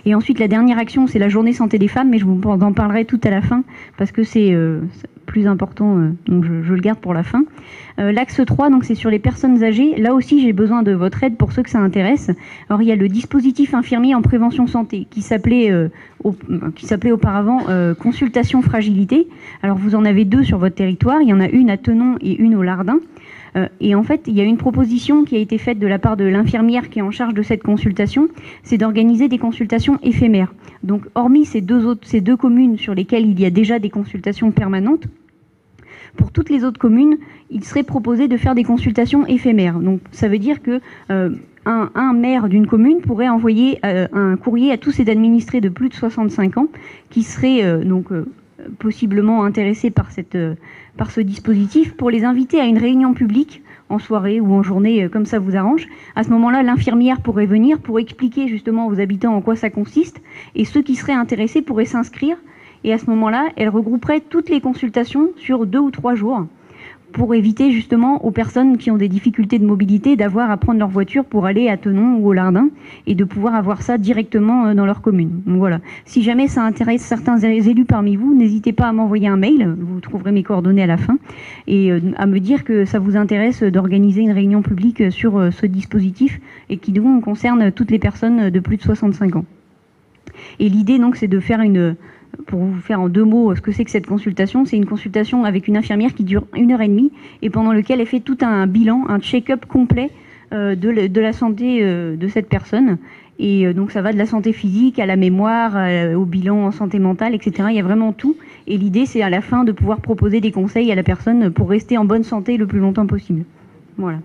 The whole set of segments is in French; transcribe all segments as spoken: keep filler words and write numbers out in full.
Et ensuite, la dernière action, c'est la journée santé des femmes, mais je vous en parlerai tout à la fin, parce que c'est euh, plus important, euh, donc je, je le garde pour la fin. Euh, L'axe trois, donc c'est sur les personnes âgées. Là aussi, j'ai besoin de votre aide pour ceux que ça intéresse. Alors, il y a le dispositif infirmier en prévention santé, qui s'appelait euh, au, qui s'appelait auparavant euh, consultation fragilité. Alors, vous en avez deux sur votre territoire. Il y en a une à Tenon et une au Lardin. Euh, et en fait, il y a une proposition qui a été faite de la part de l'infirmière qui est en charge de cette consultation, c'est d'organiser des consultations éphémères. Donc, hormis ces deux, autres, ces deux communes sur lesquelles il y a déjà des consultations permanentes, pour toutes les autres communes, il serait proposé de faire des consultations éphémères. Donc, ça veut dire que euh, un, un maire d'une commune pourrait envoyer euh, un courrier à tous ses administrés de plus de soixante-cinq ans qui seraient euh, donc euh, possiblement intéressés par, cette, euh, par ce dispositif pour les inviter à une réunion publique en soirée ou en journée, euh, comme ça vous arrange. À ce moment-là, l'infirmière pourrait venir pour expliquer justement aux habitants en quoi ça consiste et ceux qui seraient intéressés pourraient s'inscrire. Et à ce moment-là, elle regrouperait toutes les consultations sur deux ou trois jours pour éviter justement aux personnes qui ont des difficultés de mobilité d'avoir à prendre leur voiture pour aller à Tenon ou au Lardin et de pouvoir avoir ça directement dans leur commune. Donc voilà. Si jamais ça intéresse certains élus parmi vous, n'hésitez pas à m'envoyer un mail, vous trouverez mes coordonnées à la fin, et à me dire que ça vous intéresse d'organiser une réunion publique sur ce dispositif et qui donc concerne toutes les personnes de plus de soixante-cinq ans. Et l'idée donc c'est de faire une... Pour vous faire en deux mots ce que c'est que cette consultation, c'est une consultation avec une infirmière qui dure une heure et demie et pendant lequel elle fait tout un bilan, un check-up complet euh, de, de la santé euh, de cette personne. Et euh, donc ça va de la santé physique à la mémoire, euh, au bilan en santé mentale, et cetera. Il y a vraiment tout. Et l'idée, c'est à la fin de pouvoir proposer des conseils à la personne pour rester en bonne santé le plus longtemps possible. Voilà.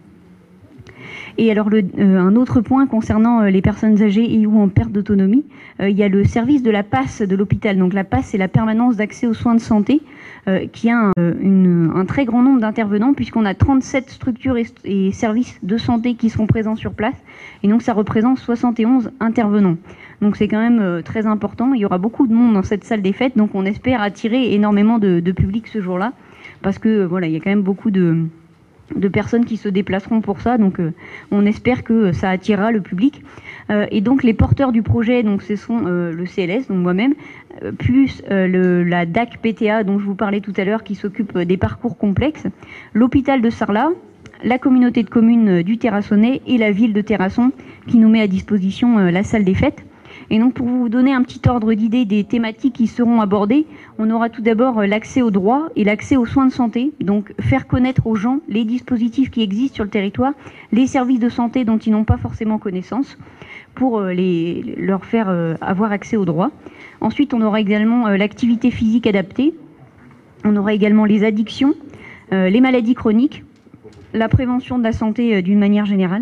Et alors, le, euh, un autre point concernant euh, les personnes âgées et ou en perte d'autonomie, euh, il y a le service de la P A S de l'hôpital. Donc la P A S, c'est la permanence d'accès aux soins de santé, euh, qui a un, une, un très grand nombre d'intervenants, puisqu'on a trente-sept structures et, et services de santé qui seront présents sur place. Et donc ça représente soixante et onze intervenants. Donc c'est quand même euh, très important. Il y aura beaucoup de monde dans cette salle des fêtes, donc on espère attirer énormément de, de public ce jour-là, parce que voilà, il y a quand même beaucoup de... de personnes qui se déplaceront pour ça, donc euh, on espère que ça attirera le public. Euh, et donc les porteurs du projet, donc ce sont euh, le C L S, donc moi-même, euh, plus euh, le, la D A C P T A dont je vous parlais tout à l'heure, qui s'occupe des parcours complexes, l'hôpital de Sarlat, la communauté de communes du Terrassonnais et la ville de Terrasson qui nous met à disposition euh, la salle des fêtes. Et donc pour vous donner un petit ordre d'idée des thématiques qui seront abordées, on aura tout d'abord l'accès aux droits et l'accès aux soins de santé, donc faire connaître aux gens les dispositifs qui existent sur le territoire, les services de santé dont ils n'ont pas forcément connaissance, pour les, leur faire avoir accès aux droits. Ensuite, on aura également l'activité physique adaptée, on aura également les addictions, les maladies chroniques, la prévention de la santé d'une manière générale.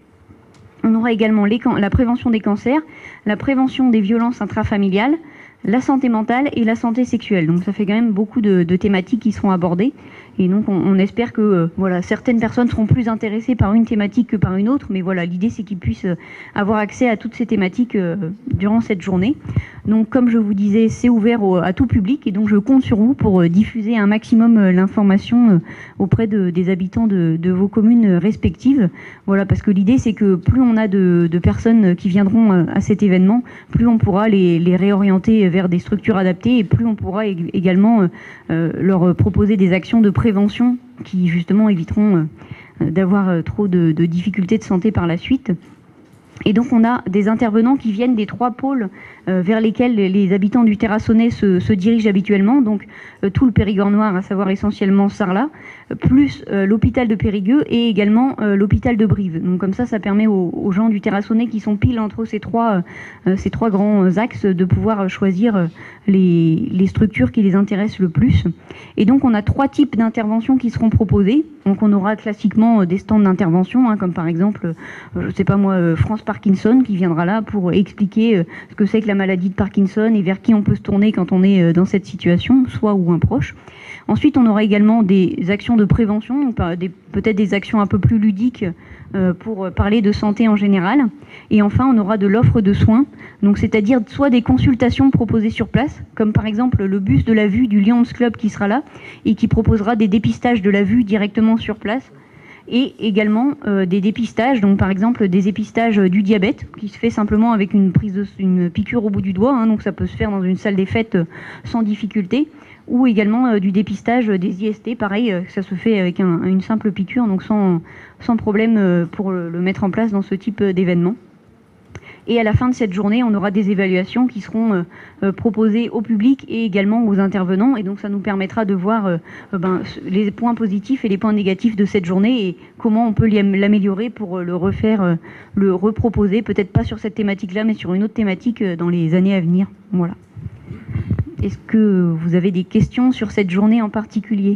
On aura également les, la prévention des cancers, la prévention des violences intrafamiliales, la santé mentale et la santé sexuelle. Donc ça fait quand même beaucoup de, de thématiques qui seront abordées. Et donc on, on espère que euh, voilà, certaines personnes seront plus intéressées par une thématique que par une autre. Mais voilà, l'idée c'est qu'ils puissent euh, avoir accès à toutes ces thématiques euh, durant cette journée. Donc comme je vous disais, c'est ouvert au, à tout public. Et donc je compte sur vous pour euh, diffuser un maximum euh, l'information euh, auprès de, des habitants de, de vos communes respectives. Voilà, parce que l'idée c'est que plus on a de, de personnes qui viendront euh, à cet événement, plus on pourra les, les réorienter vers des structures adaptées et plus on pourra également euh, leur proposer des actions de prévention qui justement éviteront euh, d'avoir trop de, de difficultés de santé par la suite. Et donc on a des intervenants qui viennent des trois pôles euh, vers lesquels les habitants du Terrassonnais se, se dirigent habituellement, donc euh, tout le Périgord noir, à savoir essentiellement Sarlat, euh, plus euh, l'hôpital de Périgueux et également euh, l'hôpital de Brive. Donc comme ça, ça permet aux, aux gens du Terrassonnais qui sont pile entre ces trois, euh, ces trois grands axes de pouvoir choisir les, les structures qui les intéressent le plus. Et donc on a trois types d'interventions qui seront proposées. Donc on aura classiquement des stands d'intervention, hein, comme par exemple, je ne sais pas moi, France Parkinson qui viendra là pour expliquer ce que c'est que la maladie de Parkinson et vers qui on peut se tourner quand on est dans cette situation, soi ou un proche. Ensuite, on aura également des actions de prévention, peut-être des actions un peu plus ludiques pour parler de santé en général. Et enfin, on aura de l'offre de soins, donc c'est-à-dire soit des consultations proposées sur place, comme par exemple le bus de la vue du Lions Club qui sera là et qui proposera des dépistages de la vue directement sur place. et également euh, des dépistages, donc par exemple des dépistages du diabète, qui se fait simplement avec une prise de, une piqûre au bout du doigt, hein, donc ça peut se faire dans une salle des fêtes euh, sans difficulté, ou également euh, du dépistage des I S T, pareil, euh, ça se fait avec un, une simple piqûre, donc sans, sans problème euh, pour le, le mettre en place dans ce type d'événement. Et à la fin de cette journée, on aura des évaluations qui seront euh, euh, proposées au public et également aux intervenants. Et donc ça nous permettra de voir euh, ben, les points positifs et les points négatifs de cette journée et comment on peut l'améliorer pour euh, le refaire, euh, le reproposer, peut-être pas sur cette thématique-là, mais sur une autre thématique euh, dans les années à venir. Voilà. Est-ce que vous avez des questions sur cette journée en particulier?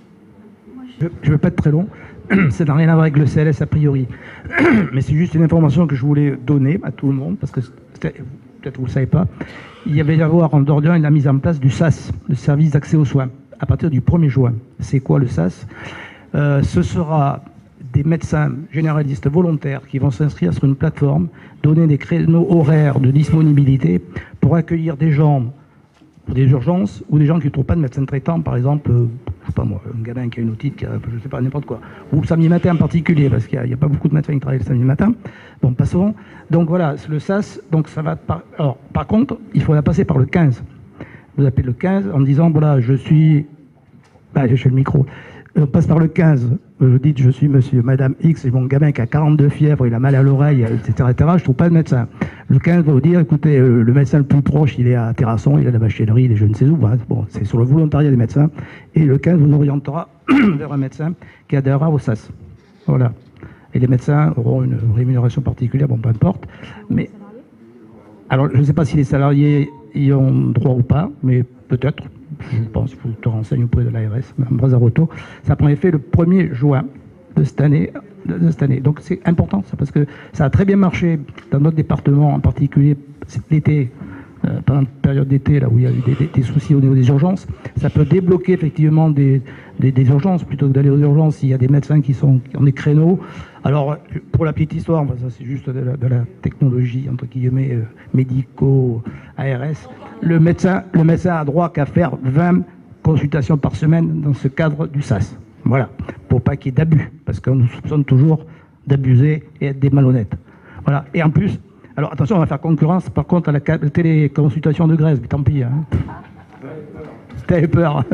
Je ne veux pas être très long. Ça n'a rien à voir avec le C L S a priori. Mais c'est juste une information que je voulais donner à tout le monde, parce que peut-être vous ne le savez pas. Il y avait à avoir en Dordogne la mise en place du S A S, le service d'accès aux soins, à partir du premier juin. C'est quoi le S A S? euh, Ce sera des médecins généralistes volontaires qui vont s'inscrire sur une plateforme, donner des créneaux horaires de disponibilité pour accueillir des gens pour des urgences ou des gens qui ne trouvent pas de médecin traitant, par exemple, euh, je sais pas moi, un gamin qui a une otite, qui a, je sais pas, n'importe quoi, ou le samedi matin en particulier, parce qu'il n'y a, a pas beaucoup de médecins qui travaillent le samedi matin, bon, pas souvent. Donc voilà, le S A S, donc ça va par... Alors, par contre, il faudra passer par le quinze. Vous appelez le quinze en disant, voilà, je suis... Ah, j'ai le micro. On passe par le quinze, vous dites, je suis monsieur, madame X, j'ai mon gamin qui a quarante-deux fièvres, il a mal à l'oreille, et cetera, et cetera, je ne trouve pas de médecin. Le quinze va vous dire, écoutez, euh, le médecin le plus proche, il est à Terrasson, il a la bachellerie, il est je ne sais où, hein. Bon, c'est sur le volontariat des médecins, et le quinze vous orientera vers un médecin qui adhérera au S A S. Voilà. Et les médecins auront une rémunération particulière, bon, peu importe. Mais, alors, je ne sais pas si les salariés y ont droit ou pas, mais peut-être. Je pense qu'il faut te renseigner auprès de l'A R S, Mme Brazaroto. Ça prend effet le premier juin de cette année. De cette année. Donc c'est important, ça, parce que ça a très bien marché dans notre département, en particulier l'été, euh, pendant la période d'été, là où il y a eu des, des, des soucis au niveau des urgences. Ça peut débloquer effectivement des, des, des urgences, plutôt que d'aller aux urgences, il y a des médecins qui, sont, qui ont des créneaux. Alors, pour la petite histoire, ça c'est juste de la, de la technologie, entre guillemets, euh, médicaux, A R S. Le médecin, le médecin a droit qu'à faire vingt consultations par semaine dans ce cadre du S A S. Voilà, pour pas qu'il y ait d'abus, parce qu'on nous soupçonne toujours d'abuser et être des malhonnêtes. Voilà, et en plus, alors attention, on va faire concurrence par contre à la téléconsultation de Grèce, mais tant pis. Hein. T'avais peur.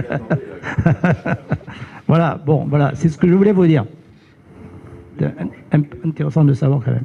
Voilà, bon, voilà, c'est ce que je voulais vous dire. C'est intéressant de savoir quand même.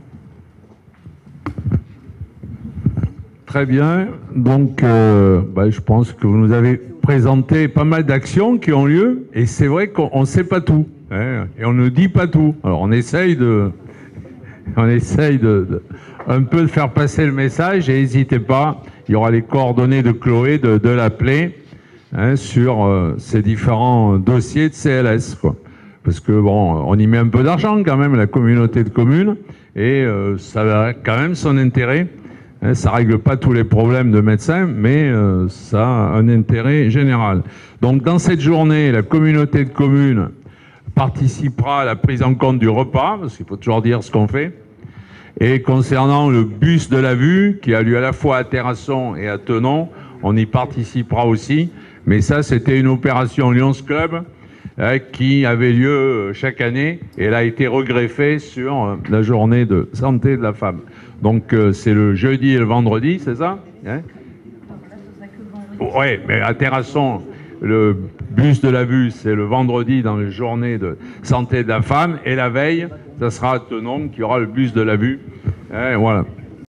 Très bien. Donc, euh, bah, je pense que vous nous avez présenté pas mal d'actions qui ont lieu. Et c'est vrai qu'on ne sait pas tout. Hein, et on ne dit pas tout. Alors, on essaye de, on essaye de, de un peu de faire passer le message. Et n'hésitez pas, il y aura les coordonnées de Chloé, de, de l'appeler hein, sur euh, ces différents dossiers de C L S, quoi. Parce que, bon, on y met un peu d'argent quand même, la communauté de communes. Et euh, ça a quand même son intérêt. Ça ne règle pas tous les problèmes de médecins, mais euh, ça a un intérêt général. Donc dans cette journée, la communauté de communes participera à la prise en compte du repas, parce qu'il faut toujours dire ce qu'on fait. Et concernant le bus de la vue, qui a lieu à la fois à Terrasson et à Tenon, on y participera aussi. Mais ça, c'était une opération Lions Club hein, qui avait lieu chaque année, et elle a été regreffée sur euh, la journée de santé de la femme. Donc euh, c'est le jeudi et le vendredi, c'est ça hein? Oui, mais à Terrasson, le bus de la vue, c'est le vendredi dans les journées de santé de la femme. Et la veille, ça sera à Tenon qu'il y aura le bus de la vue. Hein, voilà.